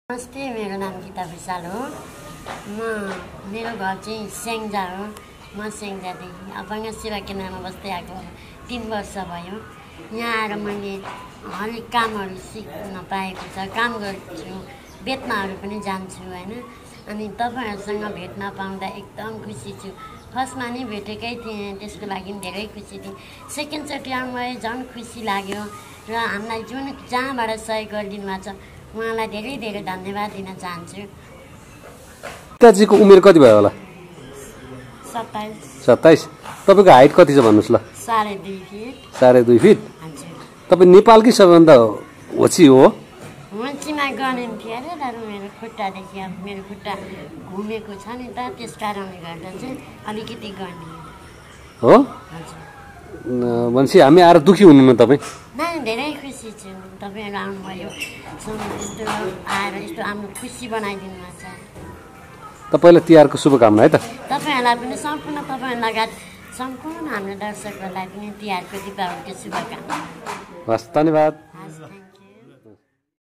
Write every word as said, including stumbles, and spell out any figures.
नमस्ते, मेरो नाम गीता भुषाल हो। म मेरो घर चाहिँ स्याङ्जा हो। म स्याङ्जादेखि अपाङ्ग सेवा केन्द्रमा बस्दै आएको तीन वर्ष भयो। यहाँ आएर मैले अलिक कामहरू सिक्न पाएको छ, काम गर्छु, बेच्नहरू पनि जान्छु होइन। अनि तपाईँहरूसँग भेट्न पाउँदा एकदम खुसी छु। फर्स्टमा नै भेटेकै थिएँ, त्यसको लागि धेरै खुसी थिएँ। सेकेन्डचोटि आउनु झन् खुसी लाग्यो र हामीलाई जुन जहाँबाट सहयोग गरिदिनु भएको छ उहाँलाई धेरै धेरै धन्यवाद दिन चाहन्छु। गीताजीको उमेर कति भयो होला? सत्ताइस। सत्ताइस। तपाईँको हाइट कति छ भन्नुहोस् ल? साढे दुई फिट। साढे दुई फिट? हजुर। तपाईँ नेपालकै सबैभन्दा होची हो? होचीमा गनिन्थ्यो अरे तर मेरो खुट्टादेखि अब मेरो खुट्टा घुमेको छ नि त, त्यस कारणले गर्दा चाहिँ अलिकति गनियो हो। हजुर। भनेपछि हामी आएर दुखी हुनुहुन्न तपाईँ? नै धेरै खुसी छु तपाईँहरू आउनुभयो, यस्तो आएर यस्तो हाम्रो खुसी बनाइदिनु भएको छ। तपाईँलाई तिहारको शुभकामना है त। तपाईँहरूलाई पनि सम्पूर्ण तपाईँ लगायत सम्पूर्ण हाम्रो दर्शकहरूलाई पनि तिहारको दीपावलीको शुभकामना। हस्, धन्यवाद। हस्।